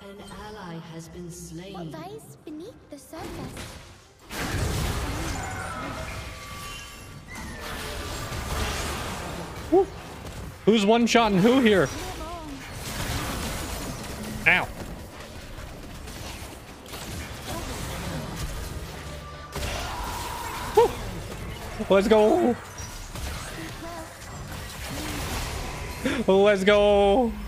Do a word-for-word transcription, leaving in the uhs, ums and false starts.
An ally has been slain. What lies beneath the surface? Woo. Who's one-shotting who here? Ow. Woo. Let's go. Let's go.